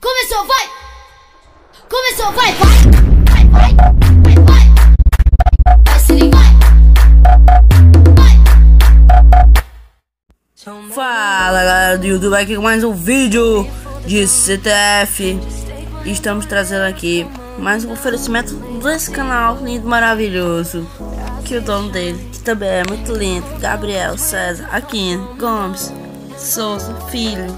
Começou, vai! Começou, vai, vai! Vai, vai, vai, vai! Vai, Siri, vai! Vai! Fala galera do YouTube, aqui com mais um vídeo de CTF. Estamos trazendo aqui mais um oferecimento desse canal lindo, maravilhoso, que o dono dele, que também é muito lindo, Gabriel César Aquino Gomes Souza Filho.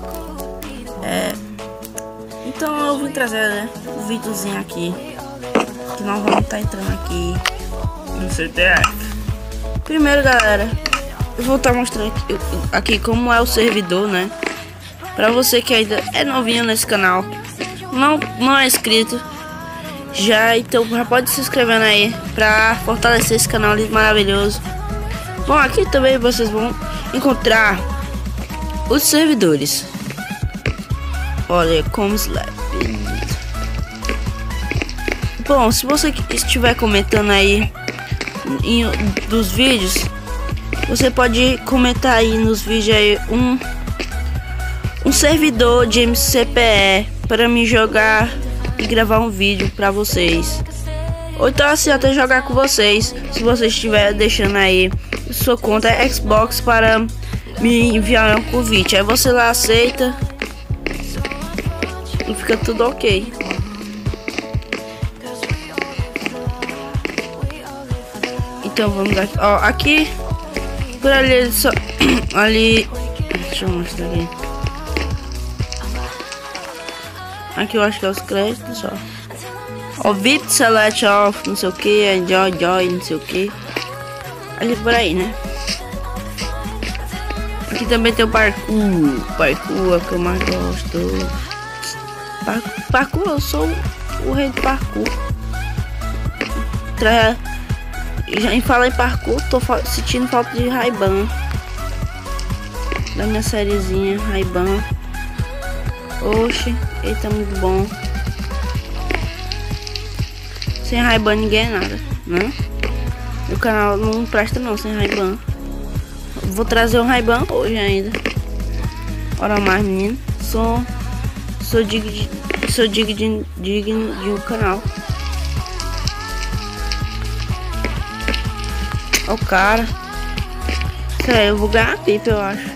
Então eu vim trazer, né, um videozinho aqui, que nós vamos estar entrando aqui no CTF. Primeiro, galera, eu vou estar mostrando aqui como é o servidor, né? Pra você que ainda é novinho nesse canal, não é inscrito, então já pode se inscrevendo aí pra fortalecer esse canal lindo, maravilhoso. Bom, aqui também vocês vão encontrar os servidores. Olha como Slap. Bom, se você estiver comentando aí dos vídeos, você pode comentar aí nos vídeos aí um servidor de MCPE para me jogar e gravar um vídeo para vocês. Ou então assim, até jogar com vocês, se você estiver deixando aí sua conta Xbox para me enviar um convite. Aí você lá aceita e fica tudo ok. Então vamos aqui, ó, aqui por ali ele só ali, deixa eu mostrar aqui. Aqui eu acho que é os créditos, ó, VIP select off, não sei o que, enjoy, não sei o que, ali por aí, né? Aqui também tem o parkour é o que eu mais gosto. Parkour, eu sou o rei do parkour. Já em falar em parkour, tô sentindo falta de Ray-Ban, da minha sériezinha Ray-Ban. Oxe, ele tá muito bom. Sem Ray-Ban ninguém é nada, né? O canal não presta não sem Ray-Ban. Vou trazer um Ray-Ban hoje ainda. Ora mais, menino. Sou digno de um canal. Ó o cara. Sério, eu vou ganhar a pipa, eu acho.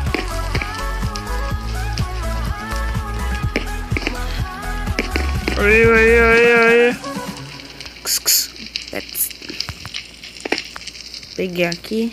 Aí. Peguei aqui.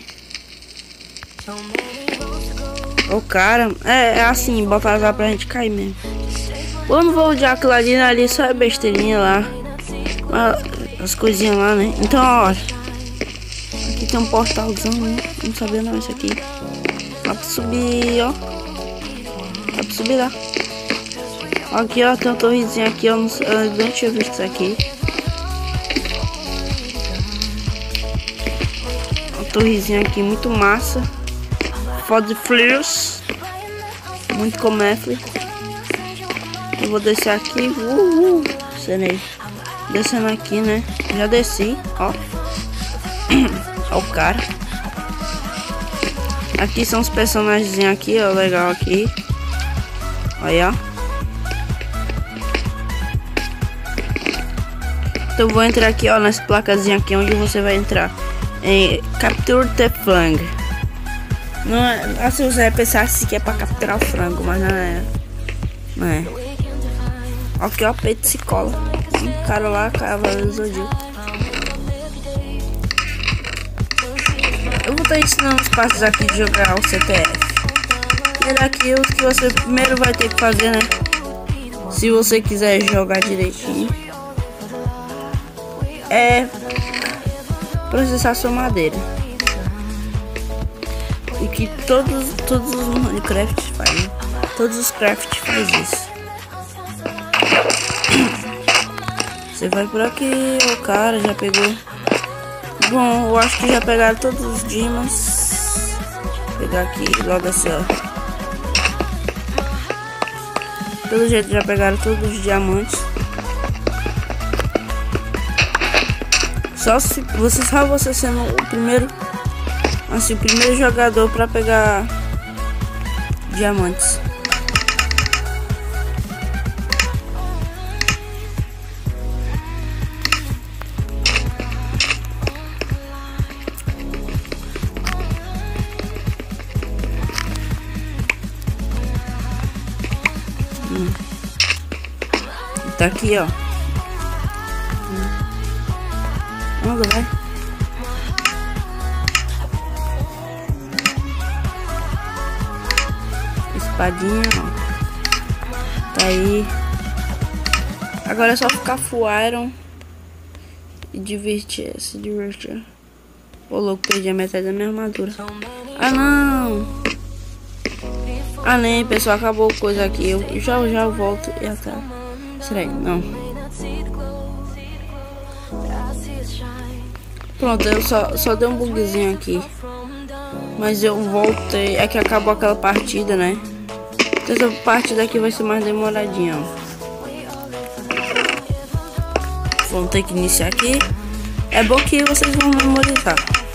O cara, é assim, bota azar pra gente cair mesmo. Eu não vou odiar aquilo ali só é besteirinha lá. As coisinhas lá, né? Então, olha. Aqui tem um portalzão, né? Não sabia não isso aqui. Dá pra subir, ó. Dá pra subir lá. Aqui, ó, tem uma torrezinha aqui, ó. Eu não tinha visto isso aqui. Uma torrezinha aqui, muito massa. Foda de frios. Muito comefle. Eu vou descer aqui. Cenei. Descendo aqui, né? Já desci, ó. Ó o cara. Aqui são os personagens aqui, ó. Legal aqui. Olha, ó. Então eu vou entrar aqui, ó, nessa placazinha aqui onde você vai entrar em Capture the Flag. Não é, assim você vai pensar que é pra capturar o frango, mas não é. Não é. Aqui, ó, peito se cola. Um cara lá, Cavaleiro do Zodíaco. Eu vou estar ensinando os passos aqui de jogar o CTF. E aqui o que você primeiro vai ter que fazer, né? Se você quiser jogar direitinho, é processar sua madeira. E que todos os Minecraft fazem. Todos os craft faz isso. Você vai por aqui, o cara já pegou. Bom, eu acho que já pegaram todos os diamonds. Vou pegar aqui logo assim, ó. Pelo jeito já pegaram todos os diamantes. Só você sendo o primeiro, assim, o primeiro jogador para pegar diamantes. Tá aqui, ó. Vamos, vai. Espadinha, ó. Tá aí. Agora é só ficar full iron e se divertir. Ô louco, perdi a metade da minha armadura. Ah não! Ah nem, pessoal, acabou coisa aqui. Eu já volto e até. Será? Não. Pronto, eu só dei um bugzinho aqui. Mas eu voltei. É que acabou aquela partida, né? Então essa partida aqui vai ser mais demoradinha, ó. Vamos ter que iniciar aqui. É bom que vocês vão memorizar.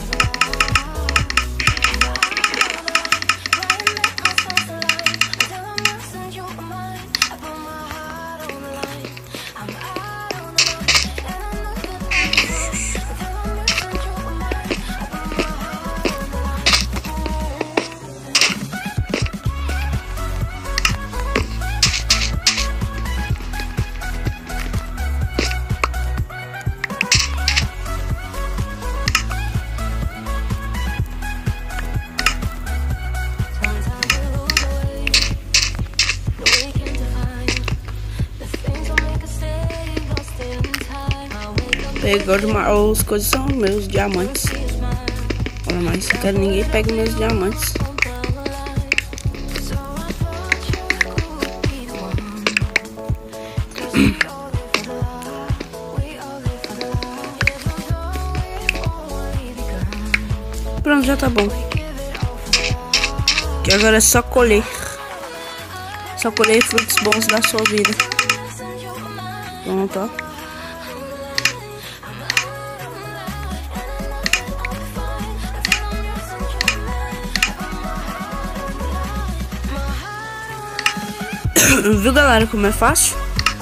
Agora os coisas são meus diamantes. Olha, mas não quero ninguém pegue meus diamantes. Pronto, já tá bom. Que agora é só colher. Só colher frutos bons da sua vida. Pronto, ó. Viu, galera, como é fácil?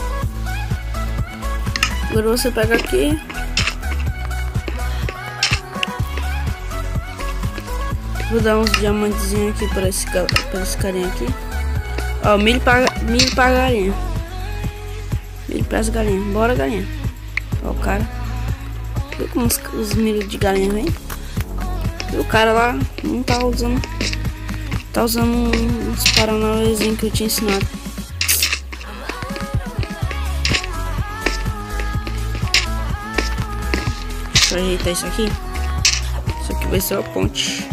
Agora você pega aqui. Vou dar uns diamantezinhos aqui para esse carinha aqui. Ó, milho pra galinha. Milho para as galinhas. Bora, galinha. Ó, o cara. Viu como os milhos de galinha vem? E o cara lá não tá usando. Tá usando uns paranauêzinhos que eu tinha ensinado. Deixa eu ajeitar isso aqui. Isso aqui vai ser a ponte.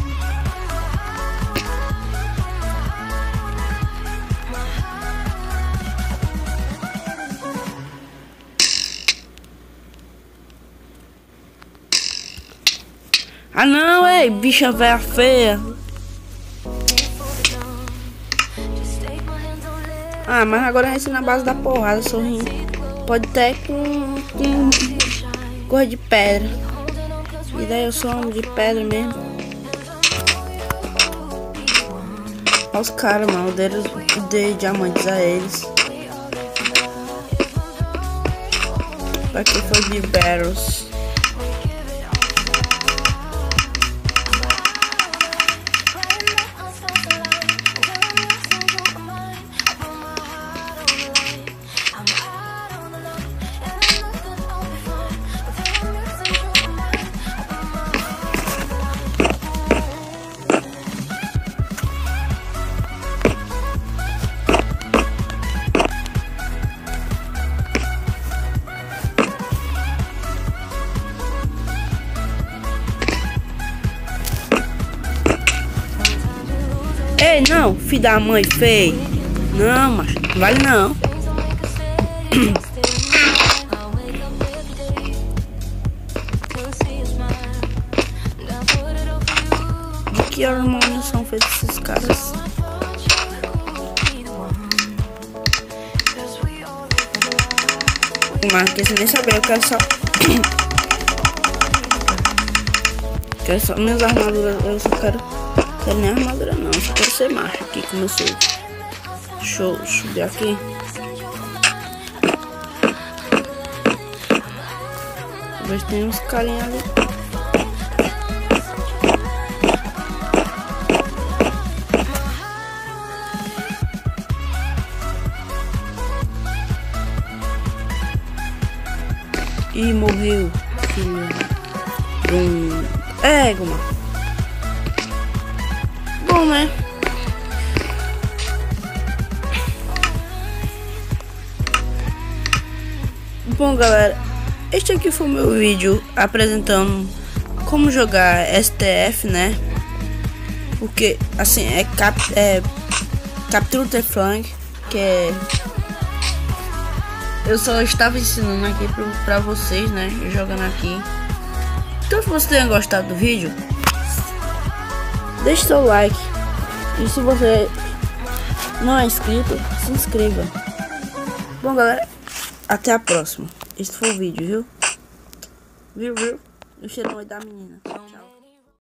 Ah não, ei, bicha velha feia. Ah, mas agora vai ser na base da porrada, sorrindo. Pode até com cor de pedra. E daí eu sou homem de pedra mesmo. Olha os caras, mano. Eu dei diamantes a eles. Pra que foi de barrels? Ei, não, filho da mãe feio. Não, mas não vale não. De que hormônios são feitos esses caras? Mas que você nem saber, eu quero só. Quero só minhas armaduras, eu só quero. Não quero nem armadura não, só quero ser macho aqui como eu sou. Deixa eu subir aqui. Talvez tenha uns carinhos ali. E morreu, filho. Goma. Bom, né? Bom, galera, este aqui foi o meu vídeo apresentando como jogar STF, né? Porque, assim, é Capture the Flag, que é... Eu só estava ensinando aqui pra vocês, né? Jogando aqui. Então, se você tenha gostado do vídeo, deixe seu like. E se você não é inscrito, se inscreva. Bom, galera, até a próxima. Esse foi o vídeo, viu? Viu? O cheirão aí da menina. Tchau.